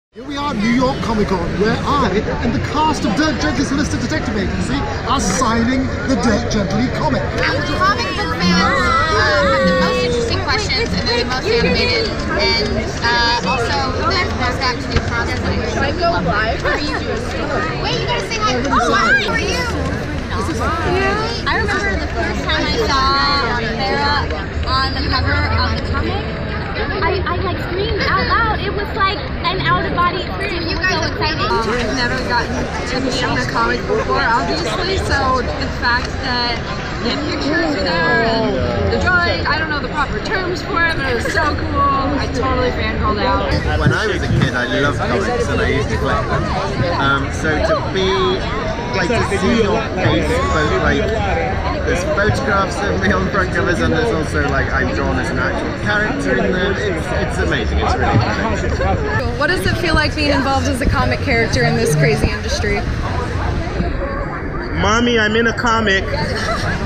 Here we are at New York Comic Con, where I and the cast of Dirk Gently's Holistic Detective Agency are signing the Dirk Gently comic. Comic book fans have the most interesting questions, and they're the most animated, and also the most apt to do cosplay. Should I go live? Wait, you gotta say hi. Oh, hi! How are you? I remember the first time I saw Vera on the cover of the comic. I like screamed out loud. It was like an out-of-body experience. It was so exciting. I've never gotten to meet on a comic before, obviously, so the fact that the pictures are there and the drawing, I don't know the proper terms for it, but it was so cool. I totally fangirled out. When I was a kid, I loved comics and I used to collect them. So to be, like, to see your face, both like, there's photographs of me on front covers and there's also like I'm drawn as an actual character in them. It's amazing. It's really amazing. What does it feel like being involved as a comic character in this crazy industry? Mommy, I'm in a comic.